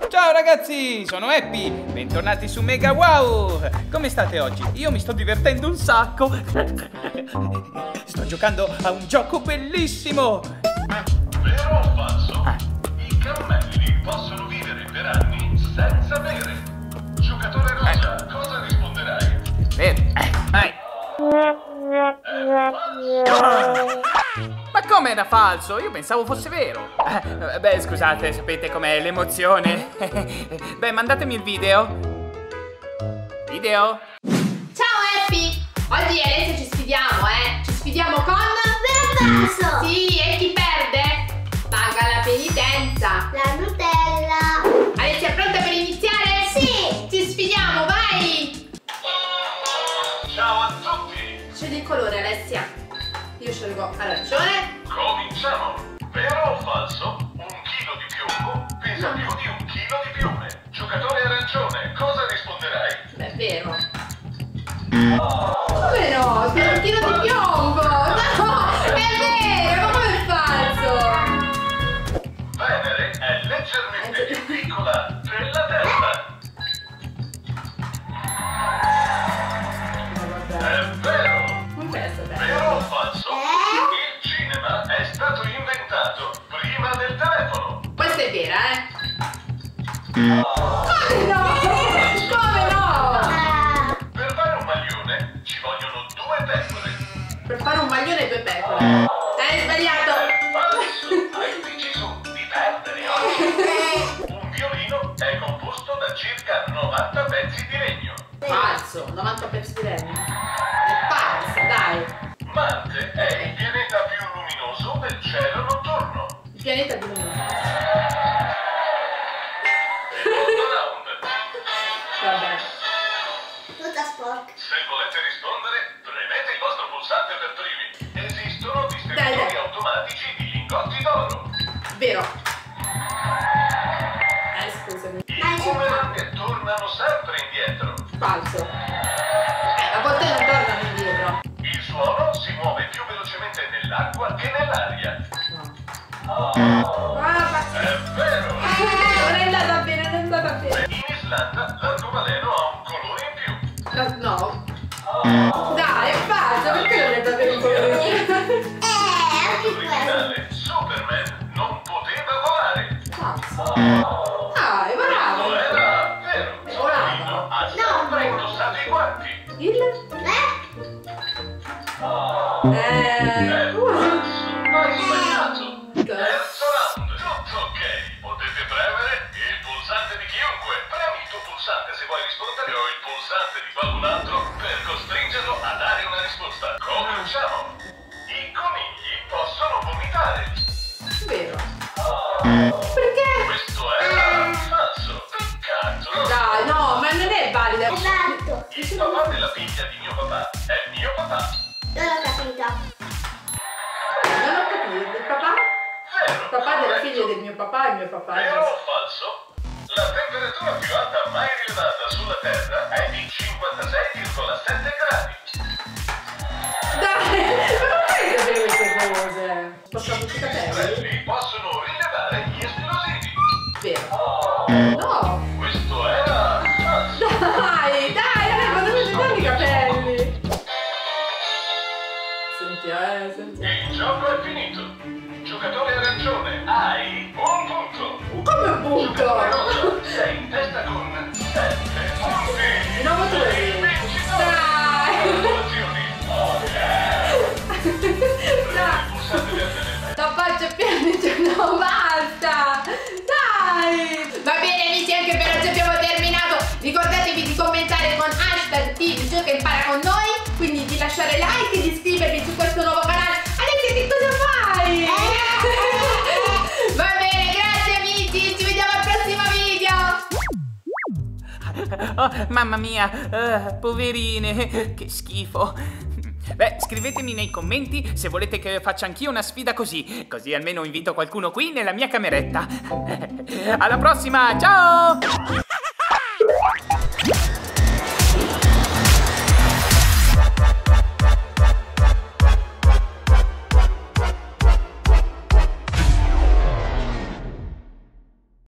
Ciao ragazzi, sono Happy, bentornati su Mega Wow. Come state oggi? Io mi sto divertendo un sacco. Sto giocando a un gioco bellissimo. Vero o falso? I cammelli possono vivere per anni senza bere. Giocatore rosa, cosa risponderai? Vai. Ma come era falso? Io pensavo fosse vero. Beh, scusate, sapete com'è l'emozione. Beh, mandatemi il video. Video? Ciao Happy! Oggi Alessia ci sfidiamo, Ci sfidiamo con... Vero o falso? Sì, e chi perde? Paga la penitenza. La Nutella. Alessia, pronta per iniziare? Sì! Ci sfidiamo, vai! Ciao a tutti! Scegli il colore, Alessia. Io scelgo arancione. Cominciamo! Vero o falso? Un chilo di piombo pesa più di un chilo di piume. Giocatore arancione, cosa risponderai? Beh, vero. Come no? Che un chilo di piombo! No! È vero! Ma come è falso? Venere è leggermente più piccola della Terra. È vero! Vero o falso? Il cinema è stato inventato prima del telefono. Questa è vera, Come no? Come no? Per fare un maglione ci vogliono 2 pecore. Per fare un maglione e 2 pecore. Hai sbagliato. Falso! Hai deciso di perdere oggi. Un violino è composto da circa 90 pezzi di legno. Falso, 90 pezzi di legno. È falso, dai. Marte è il pianeta più luminoso del cielo notturno. Il pianeta di lumino. Secondo round. Vabbè. Tutta sporca. Se volete rispondere, premete il vostro pulsante per primi. Esistono distributori Dai. automatici di lingotti d'oro. Vero. Scusami. I boomerang tornano sempre indietro. Falso. A volte non tornano indietro. Il suono si muove più velocemente nell'acqua che nell'aria. No. È vero! Non è andata bene, non è andata bene. In Islanda l'arcobaleno ha un colore in più. No. Dai, è falso, perché non è andata bene un colore? Anche questo. L'originale Superman non poteva volare. Falso. Dai, bravo. Questo era vero. Volava. Topolino ha sempre indossato i guanti. Il? È falso. Hai sbagliato. Cosa? Terzo round. Tutto ok. Potete premere il pulsante di chiunque. Premi il tuo pulsante se vuoi rispondere o il pulsante di qualcun altro per costringerlo a dare una risposta. Cominciamo. I conigli possono vomitare. Vero. Perché? Questo era falso. Peccato. Dai, no, ma non è valida. Esatto. Il papà della figlia di mio papà è mio papà. Non ho capito. Non ho capito, il papà? Vero. Il papà della figlia del mio papà è mio papà. Vero o falso? La temperatura più alta mai rilevata sulla Terra è di 56,7 gradi. Dai, ma non puoi sapere queste cose. Posso tutti i capelli? Quelli possono rilevare gli esplosivi. Vero. No. Questo era falso. Dai, ma dove ci sono i capelli? Senti. Il gioco è finito. Giocatore arancione, hai un punto. Come un Giocatore punto? rosa, sei in testa con 7 punti. Di nuovo tu. Sei vincitore. Dai. Congratulazioni. Dai. Pulsante verde nel La faccia piangere, no, basta! Dai! Va bene amici, anche per oggi abbiamo terminato. Ricordatevi di commentare con hashtag Team Gioca e Impara con noi, quindi di lasciare like e di iscrivervi su questo nuovo canale. Alessia, che cosa fai? Va bene, grazie amici, ci vediamo al prossimo video! Oh, mamma mia, poverine, che schifo. Beh, scrivetemi nei commenti se volete che faccia anch'io una sfida così almeno invito qualcuno qui nella mia cameretta. Alla prossima, ciao!